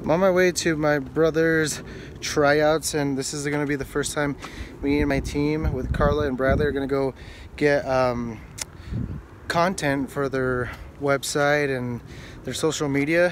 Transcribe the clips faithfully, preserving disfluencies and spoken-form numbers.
I'm on my way to my brother's tryouts, and this is going to be the first time me and my team with Carla and Bradley are going to go get um, content for their website and their social media.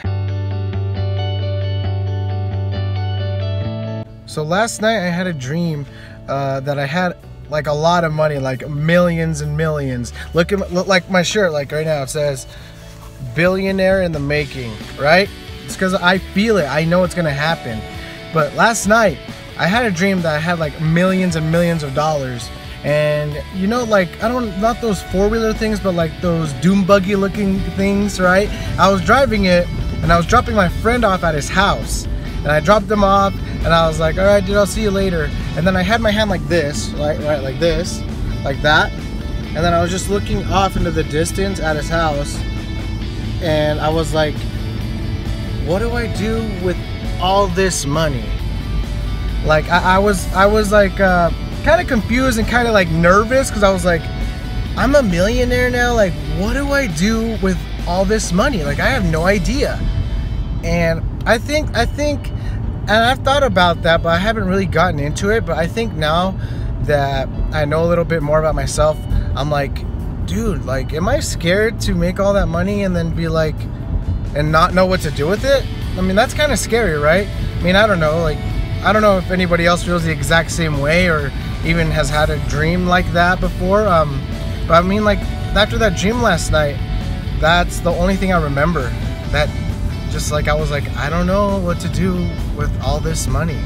So last night I had a dream uh, that I had like a lot of money, like millions and millions. Look at look like my shirt, like right now it says billionaire in the making, right? It's because I feel it, I know it's gonna happen. But last night I had a dream that I had like millions and millions of dollars, and you know, like, I don't, not those four-wheeler things, but like those doom buggy looking things, right? I was driving it and I was dropping my friend off at his house, and I dropped him off and I was like, all right dude, I'll see you later. And then I had my hand like this, right, right, like this, like that. And then I was just looking off into the distance at his house, and I was like, what do I do with all this money? Like I, I was I was like uh, kind of confused and kind of like nervous, because I was like, I'm a millionaire now, like what do I do with all this money? Like I have no idea. And I think I think and I've thought about that, but I haven't really gotten into it. But I think now that I know a little bit more about myself, I'm like, dude, like, am I scared to make all that money and then be like, and not know what to do with it? I mean, that's kind of scary, right? I mean, I don't know, like, I don't know if anybody else feels the exact same way or even has had a dream like that before. Um, but I mean, like, after that dream last night, that's the only thing I remember. That just like, I was like, I don't know what to do with all this money.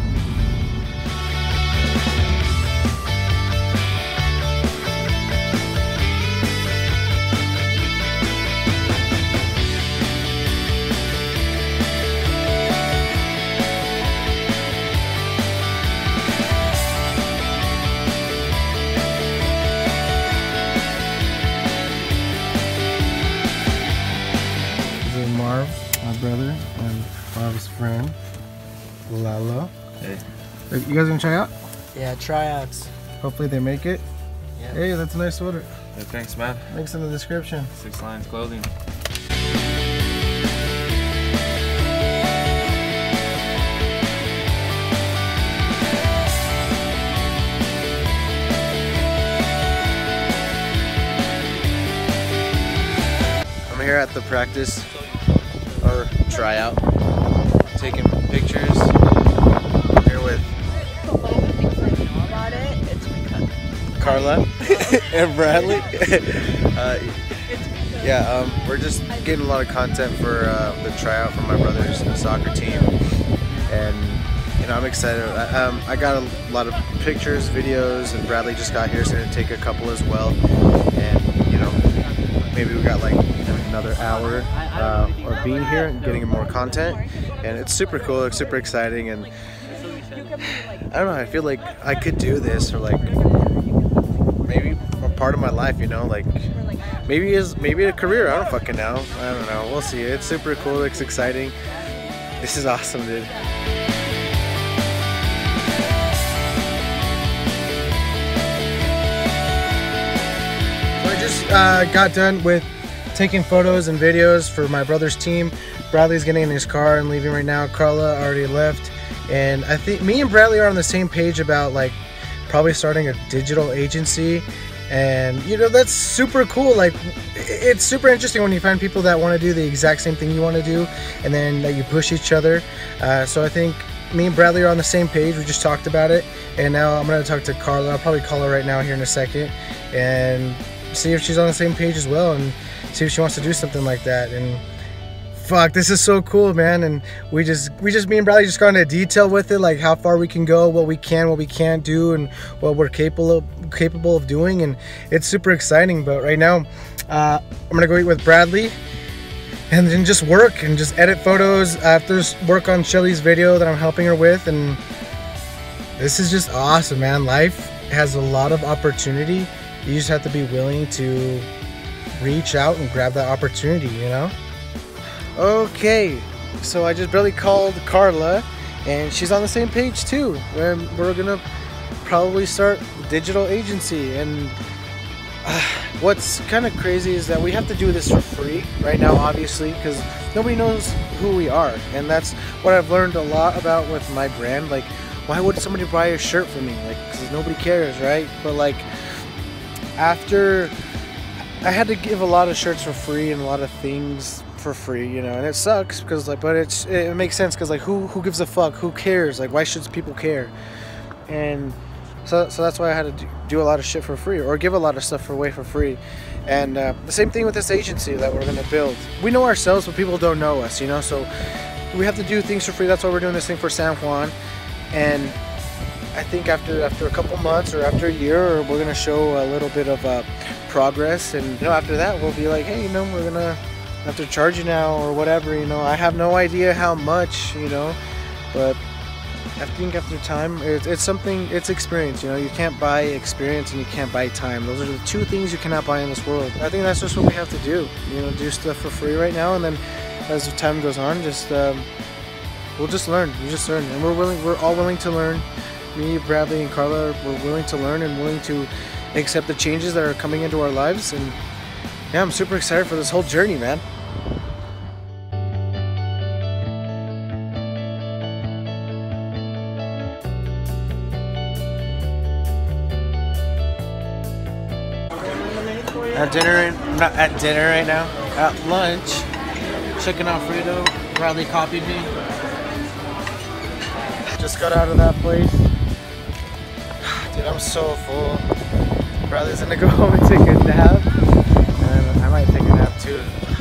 Marv, my brother, and Marv's friend, Lalo. Hey. You guys gonna try out? Yeah, tryouts. Hopefully they make it. Yeah. Hey, that's a nice sweater. Hey, thanks, man. Links in the description. Six Lines Clothing. I'm here at the practice or tryout, taking pictures. I'm here with Carla and Bradley. uh, yeah, um, we're just getting a lot of content for uh, the tryout for my brother's soccer team, and you know, I'm excited. I, um, I got a lot of pictures, videos, and Bradley just got here, so I'm gonna take a couple as well. And you know, maybe we got like another hour uh, of being here and getting more content, and it's super cool, it's super exciting, and I don't know, I feel like I could do this for like maybe a part of my life, you know, like maybe is maybe a career, I don't fucking know, I don't know, we'll see. It's super cool, it's exciting, this is awesome, dude. So I just uh, got done with taking photos and videos for my brother's team. Bradley's getting in his car and leaving right now. Carla already left, and I think me and Bradley are on the same page about like probably starting a digital agency. And you know, that's super cool. Like, it's super interesting when you find people that want to do the exact same thing you want to do, and then that you push each other. Uh, so I think me and Bradley are on the same page. We just talked about it, and now I'm going to talk to Carla. I'll probably call her right now here in a second and see if she's on the same page as well, and see if she wants to do something like that. And fuck, this is so cool, man. And we just we just me and Bradley just got into detail with it, like how far we can go, what we can, what we can't do, and what we're capable of capable of doing. And it's super exciting. But right now uh, I'm gonna go eat with Bradley and then just work and just edit photos after work on Shelly's video that I'm helping her with. And this is just awesome, man. Life has a lot of opportunity. You just have to be willing to reach out and grab that opportunity, you know? Okay, so I just barely called Carla, and she's on the same page too. We're, we're gonna probably start a digital agency, and what's kind of crazy is that we have to do this for free right now, obviously, because nobody knows who we are. And that's what I've learned a lot about with my brand. Like, why would somebody buy a shirt for me? Like, because nobody cares, right? But like, after I had to give a lot of shirts for free and a lot of things for free, you know, and it sucks because like, but it's it makes sense because like, who who gives a fuck? Who cares? Like, why should people care? And so so that's why I had to do, do a lot of shit for free, or give a lot of stuff away for free. And uh, the same thing with this agency that we're gonna build. We know ourselves, but people don't know us, you know. So we have to do things for free. That's why we're doing this thing for San Juan. And I think after after a couple months or after a year, we're gonna show a little bit of uh, progress. And you know, after that, we'll be like, hey, you know, we're gonna have to charge you now or whatever. You know, I have no idea how much, you know, but I think after time, it's, it's something, it's experience, you know. You can't buy experience and you can't buy time. Those are the two things you cannot buy in this world. I think that's just what we have to do, you know, do stuff for free right now, and then as the time goes on, just, um, we'll just learn, you just learn, and we're willing, we're all willing to learn. Me, Bradley, and Carla, we're willing to learn and willing to accept the changes that are coming into our lives, and yeah, I'm super excited for this whole journey, man. At dinner, not at dinner right now, at lunch, checking out Frito. Bradley copied me. Just got out of that place. Dude, I'm so full. Bradley's gonna go home and take a nap. And I might take a nap too.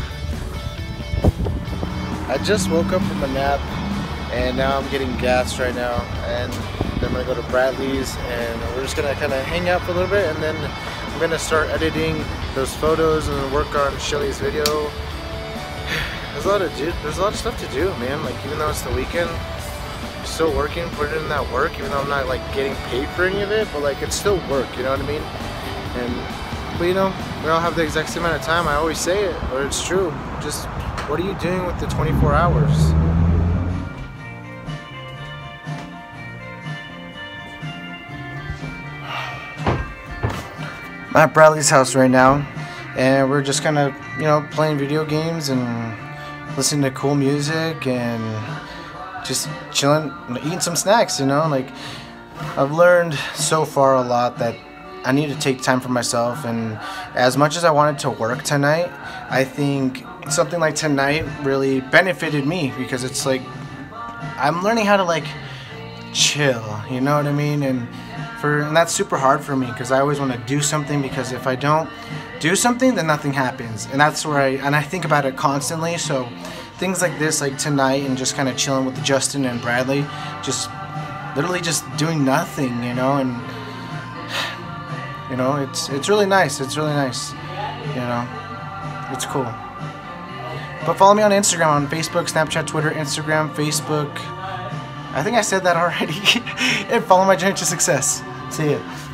I just woke up from a nap and now I'm getting gassed right now. And then I'm gonna go to Bradley's and we're just gonna kind of hang out for a little bit, and then I'm gonna start editing those photos and work on Shelly's video. There's a lot of dude, there's a lot of stuff to do, man. Like, even though it's the weekend, I'm still working, putting in that work, even though I'm not like getting paid for any of it, but like it's still work, you know what I mean? And but you know, we all have the exact same amount of time. I always say it, but it's true. Just what are you doing with the twenty-four hours? I'm at Bradley's house right now, and we're just kind of, you know, playing video games and listening to cool music and just chilling, eating some snacks, you know. Like, I've learned so far a lot that I need to take time for myself, and as much as I wanted to work tonight, I think something like tonight really benefited me, because it's like I'm learning how to like chill, you know what I mean? And for and that's super hard for me, because I always want to do something, because if I don't do something, then nothing happens. And that's where I and I think about it constantly. So things like this, like tonight, and just kind of chilling with Justin and Bradley, just literally just doing nothing, you know, and you know, it's it's really nice. It's really nice, you know, it's cool. But follow me on Instagram, on Facebook, Snapchat, Twitter, Instagram, Facebook. I think I said that already. And follow my journey to success. See ya.